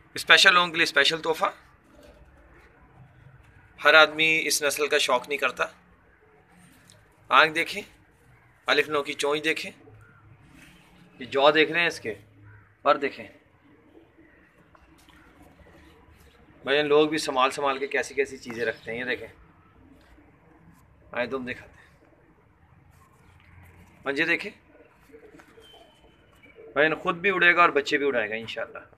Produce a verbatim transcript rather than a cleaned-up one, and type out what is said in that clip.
Special लोगों के लिए स्पेशल तोहफा। हर आदमी इस नस्ल का शौक नहीं करता। आँख देखें, अलिफ नो की चोंच देखें, ये जौ देख रहे हैं इसके, पर देखें भाई लोग भी संभाल संभाल के कैसी कैसी चीज़ें रखते हैं। ये देखें, आए तुम दिखाते हैं, मंजे देखें भाई, खुद भी उड़ेगा और बच्चे भी उड़ाएगा इंशाल्लाह।